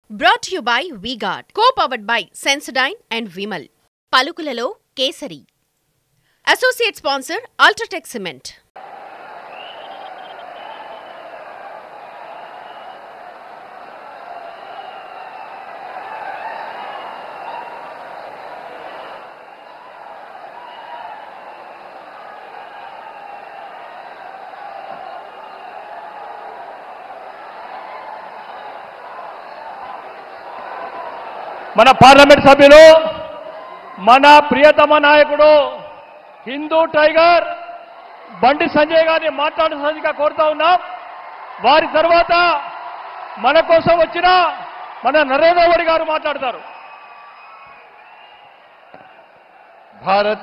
Brought to you by V-Guard, co-powered by Sensodyne and Vimal. పలుకులలో కేసరి. Associate sponsor Ultratech Cement. మన parliament సభ్యులు మన ప్రియతమ నాయకుడు హిందూ టైగర్ బండి సంజయ్ గారిని మాట్లాడాల్సిందిగా కోరుతా ఉన్నాం. వారి తర్వాత మన కోసం వచ్చిన మన నరేంద్ర మోడీ గారు మాట్లాడతారు. भारत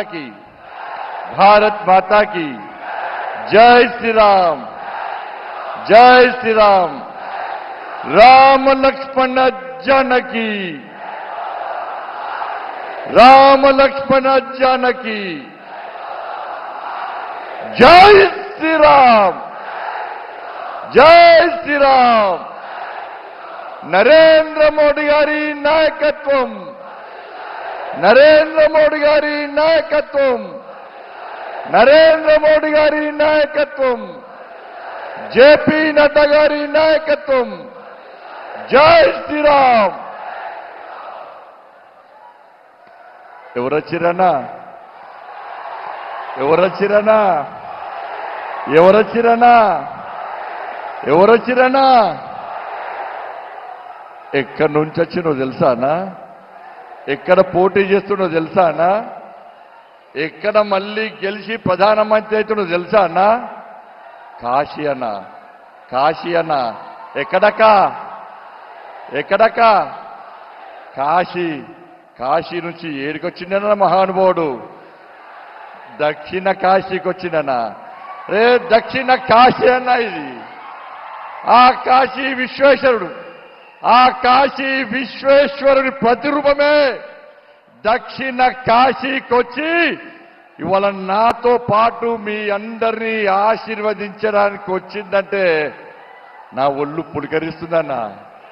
माता की जय श्री राम, जय श्री राम. राम लक्ष्मण जानकी, राम लक्ष्मण जानकी. जय श्री राम, जय श्री राम. नरेंद्र मोदी गारी नायकत्वम, नरेंद्र मोदी गारी नायकत्वम, नरेंद्र मोदी गारी नायकत्वम, जेपी नड्डा गारी नायकत्वम. जय श्री राम. ఎవరొచ్చిరన్నా ఎవరొచ్చిరన్నా ఎవరొచ్చిరన్నా ఎవరొచ్చిరన్నా ఎక్కడి నుంచి వచ్చినో తెలుసానా? ఎక్కడ పోటీ చేస్తున్నో తెలుసానా? ఎక్కడ మళ్ళీ గెలిచి ప్రధానమంత్రి అవుతున్నో తెలుసానా? కాశీ అన్న, కాశీ అన్న. ఎక్కడక్క ఎక్కడక్క? కాశీ. కాశీ నుంచి ఏడికొచ్చిండన మహానుభావుడు? దక్షిణ కాశీకి వచ్చిందన్న. రే దక్షిణ కాశీ అన్న ఇది. ఆ కాశీ విశ్వేశ్వరుడు, ఆ కాశీ విశ్వేశ్వరుని ప్రతిరూపమే దక్షిణ కాశీకి వచ్చి ఇవాళ నాతో పాటు మీ అందరినీ ఆశీర్వదించడానికి వచ్చిందంటే నా ఒళ్ళు పులకరిస్తుందన్నా,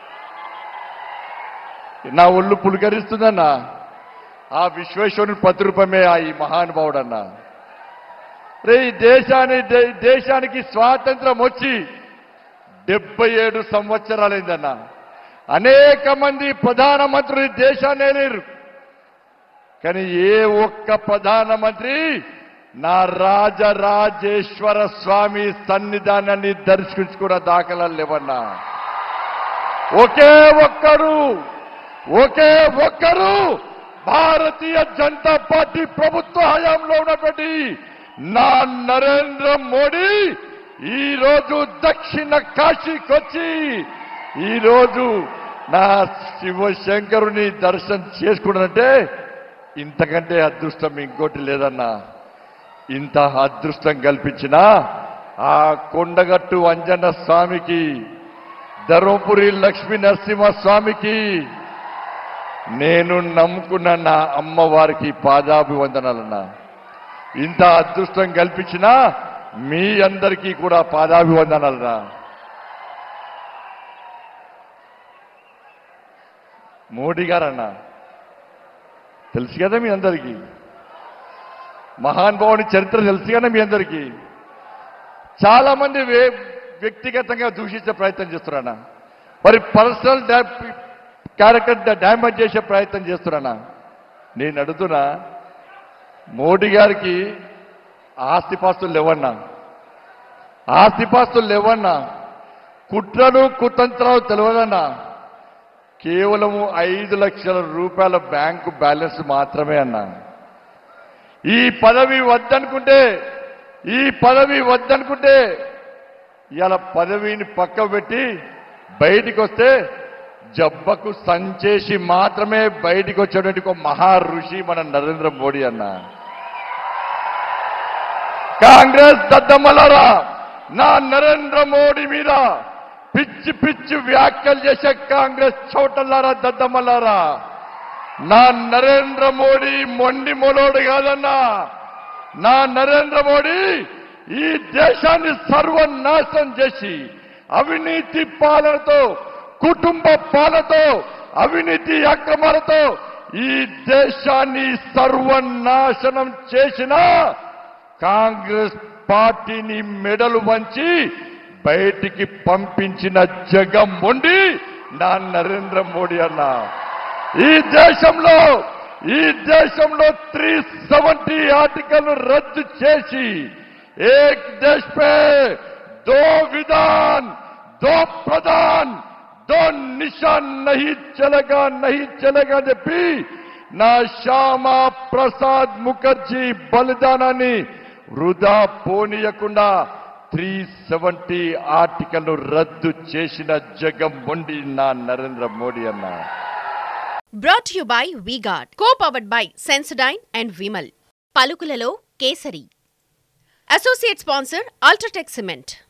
నా ఒళ్ళు పులకరిస్తుందన్నా. ఆ విశ్వేశ్వరుని ప్రతిరూపమే ఆ ఈ మహానుభావుడన్నా. రే ఈ దేశానికి స్వాతంత్రం వచ్చి 77 సంవత్సరాలైందన్నా. అనేక మంది ప్రధానమంత్రులు దేశాన్ని లేరు, కానీ ఏ ఒక్క ప్రధానమంత్రి నా రాజరాజేశ్వర స్వామి సన్నిధానాన్ని దర్శించుకున్న దాఖలాలు లేవన్నా. ఒకే ఒక్కరు భారతీయ జనతా పార్టీ ప్రభుత్వ హయాంలో ఉన్నటువంటి నా నరేంద్ర మోడీ ఈ రోజు దక్షిణ కాశీకి వచ్చి ఈ రోజు నా శివశంకరుని దర్శనం చేసుకున్నానంటే ఇంతకంటే అదృష్టం ఇంకోటి లేదన్నా. ఇంత అదృష్టం కల్పించిన ఆ కొండగట్టు అంజన్న స్వామికి, ధర్మపురి లక్ష్మీ నరసింహ స్వామికి, నేను నమ్ముకున్న నా అమ్మవారికి పాదాభివందనాలన్నా. ఇంత అదృష్టం కల్పించిన మీ అందరికీ కూడా పాదాభివందనాలన్నా. మోడీ గారన్నా తెలుసు కదా మీ అందరికీ, మహానుభావుని చరిత్ర తెలుసు కదా మీ అందరికీ. చాలా మంది వ్యక్తిగతంగా దూషించే ప్రయత్నం చేస్తున్నానా, మరి పర్సనల్ క్యారెక్టర్ డ్యామేజ్ చేసే ప్రయత్నం చేస్తున్నానా? నేను అడుగుతున్నా, మోడీ గారికి ఆస్తిపాస్తులు లేవన్నా, ఆస్తిపాస్తులు లేవన్నా, కుట్రలు కుతంత్రాలు తెలియదన్నా. కేవలము 5 లక్షల రూపాయల బ్యాంకు బ్యాలెన్స్ మాత్రమే అన్నా. ఈ పదవి వద్దనుకుంటే ఇలా పదవిని పక్క పెట్టి బయటికి వస్తే జబ్బకు సంచేసి మాత్రమే బయటికి వచ్చేటువంటి ఒక మహా ఋషి మన నరేంద్ర మోడీ అన్న. కాంగ్రెస్ దద్దమ్మలారా, నా నరేంద్ర మోడీ మీద పిచ్చి పిచ్చి వ్యాఖ్యలు చేసే కాంగ్రెస్ చోటల్లారా, దద్దమ్మలారా, నా నరేంద్ర మోడీ మొండి మొలోడు కాదన్నా. నా నరేంద్ర మోడీ ఈ దేశాన్ని సర్వనాశనం చేసి అవినీతి పాలనతో కుటుంబ పాలతో అవినీతి అక్రమాలతో ఈ దేశాన్ని సర్వనాశనం చేసిన కాంగ్రెస్ పార్టీని మెడలు వంచి బయటికి పంపించిన జగన్మోహన్ నా నరేంద్ర మోడీ అన్న. ఈ దేశంలో 370 ఆర్టికల్ రద్దు చేసి ఏక్ దేశ్ పే దో విధాన్ దో ప్రధాన్ దో నిశాన్ నహీ చలేగా చెప్పి నా శ్యామా ప్రసాద్ ముఖర్జీ బలిదానాన్ని వృధా పోనీయకుండా 370 ఆర్టికల్ రద్దు చేసిన జగన్మోహన్ నా నరేంద్ర మోడీ అన్న. Brought to you by V-Guard, co-powered by Sensodyne and Vimal. పలుకులలో కేసరి. Associate sponsor Ultratech Cement.